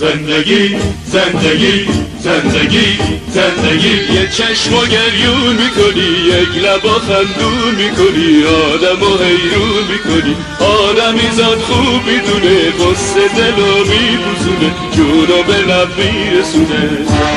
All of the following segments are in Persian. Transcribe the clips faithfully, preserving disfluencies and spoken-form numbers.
زندگی زندگی زندگی زندگی یه چشم و گریون میکنی، یک لبا خندون میکنی، آدم و حیرون میکنی. آدمی زاد خوب میدونه قصه دلو میبوزونه، جونو به لب میرسونه.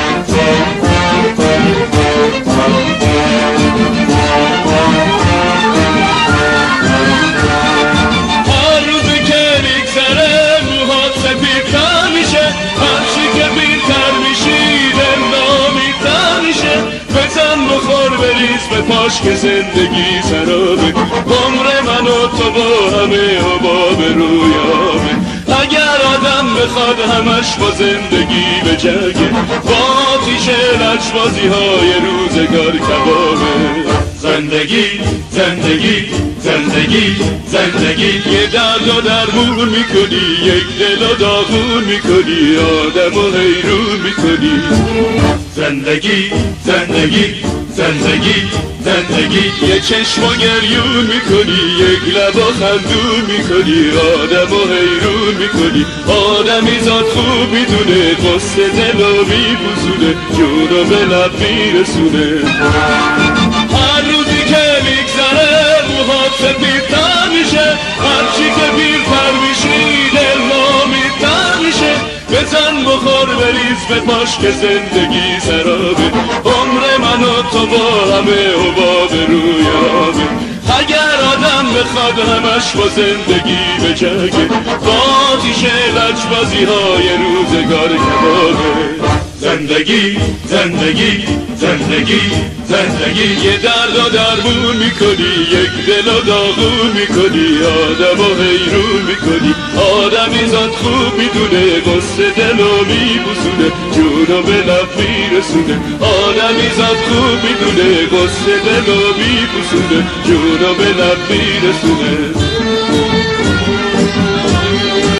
هر روزی که میگذره موهات سفیدتر میشه، هرچی که بیرتر میشی دل نامیدتر میشه. بزن بخور بریز به پاش که زندگی سرابه، عمر من و تو با همه حباب روی آبه. اگر آدم بخواد همش با زندگی بجنگه، با آتیش لجبازی های روزگار کبابه. زندگی زندگی زندگی زندگی یه درد و درمون میکنی، یک دل و داغون میکنی، آدم و حیرون میکنی. زندگی زندگی زندگی زندگی یه چشم و گریون میکنی، یک لبا خندون میکنی، آدم و حیرون میکنی. آدمی زاد خوب میدونه قصه دلو میبوزونه، جونو به لب میرسونه. هر روزی که میگذره موهات سفیدتر میشه، هرچی که بیرتر میشی دل نامیدتر میشه. بزن بخور بریز به پاش که زندگی سرابه، عمر من و تو با همه حباب روی آبه. اگر آدم بخواد همش با زندگی بجنگه، با آتیش لجبازی های روزگار کبابه. زندگی زندگی زندگی زندگی یه درد و درمون میکنی، یک دل و داغون میکنی، آدم و حیرون میکنی. آدمی زاد خوب میدونه قصه دلو میبوزونه، جونو به لب میرسونه. آدمی زاد خوب میدونه قصه دلو میبوزونه، جونو به لب میرسونه.